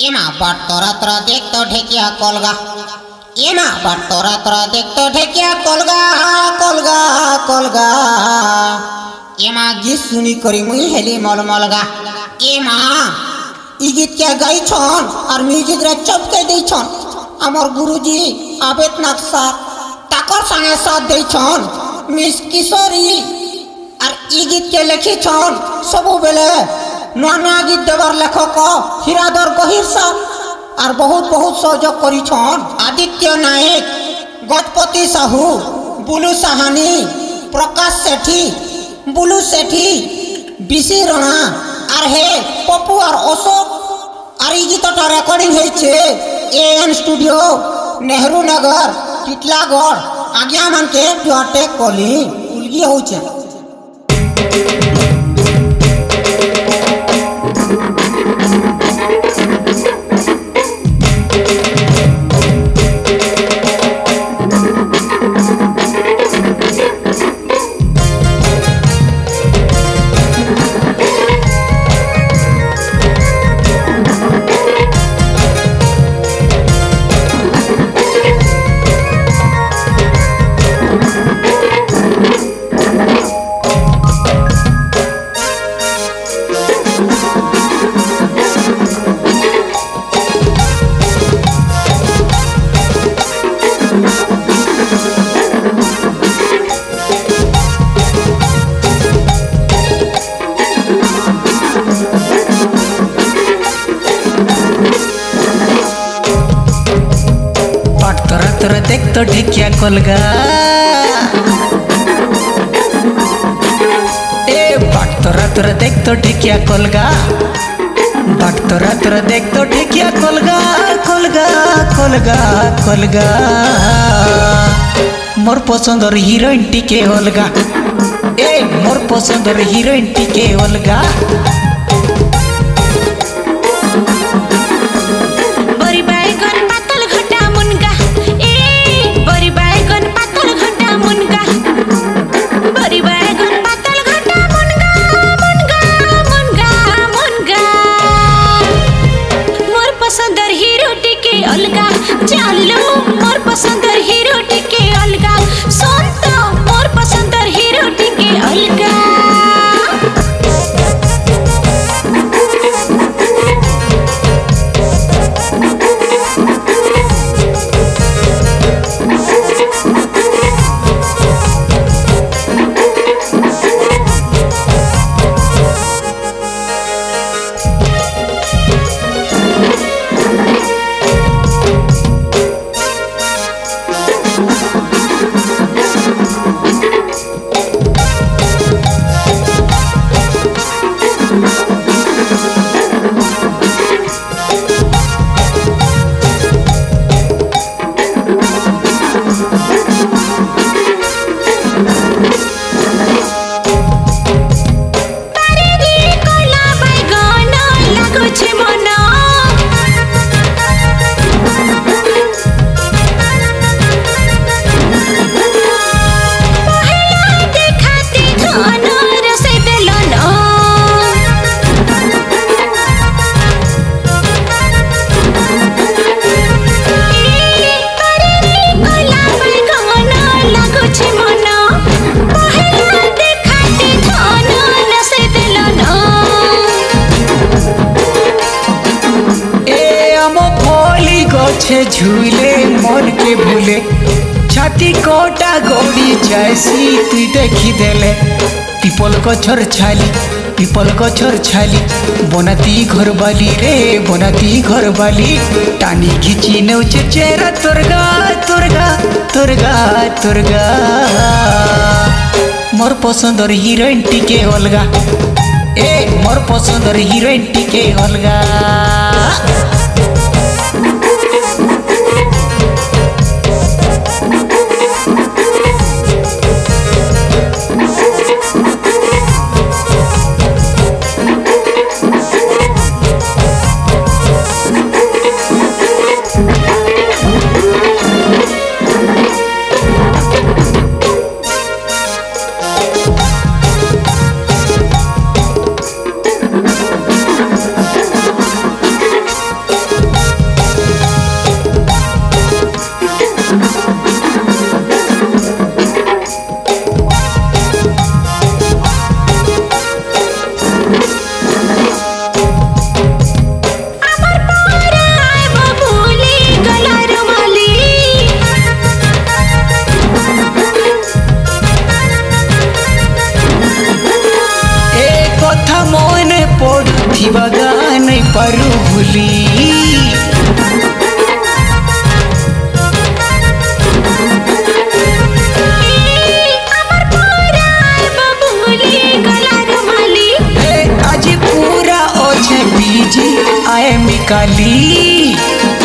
एमा बाट तोरा तोरा देख तो ढेकिया कोलगा एमा बाट तोरा तोरा देख तो ढेकिया कोलगा कोलगा कोलगा एमा गीत सुनी करी मुई हेली मलमलगा एमा ई गीत क्या गाई छन और म्यूजिक रे चपके दै छन हमर गुरुजी आबेद नाग सर ताकर संगे साथ दै छन मिस किशोरी और ई गीत के लिखी छन सबु बेले नया नया गीत देवर लेखक हिराधर गहिर सर और बहुत बहुत सहयोग करी छन आदित्य नायक गजपति साहू बुलू साहानी प्रकाश सेठी बुलू सेठी बिसी राणा और हे पप्पू और अशोक और ई गीतटा रेकर्डिंग होइछे एएन स्टूडियो नेहरू नगर टिटलागढ़ आज्ञा मन के जोटे कली उलगी होइछे। देख तो ढेकिया कोलगा ए बाट तोरा देख तो ढेकिया कोलगा बाट तोरा देख तो ढेकिया कोलगा कोलगा कोलगा कोलगा मोर पसंदर हीरोइन टिके अलगा ए मोर पसंदर हीरोइन टिके अलगा झूले मन के भूले छाती कोटा गोड़ी जैसी तु देखी देले पीपल गछर छाली बनाती घर बाली रे बनाती घर बाली टानी घिची नौचे चेहरा तुरगा तुरगा तुरगा तुरगा मोर पसंदर हीरोइन टिके अलगा ए मोर पसंदर हीरोइन टिके अलगा माली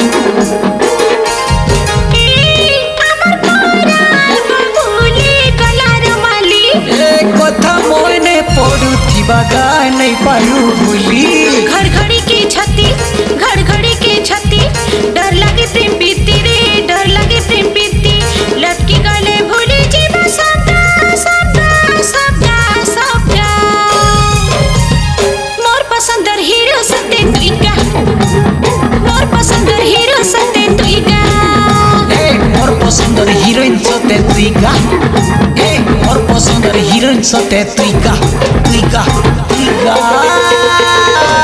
कथा मोने पड़ुथिबा गाय नहीं पारू भूली घड़ी के छती डर लगे प्रेम बीती रे डर लगे प्रेम बीती लटकी गले भूली जीवा सबका मोर पसंदर हीरो सते तुइका मोर पसंदर हीरो सते तुइका मोर पसंदर हीरोइन सते तुइका मोर पसंदर हीरोइन सते तुइका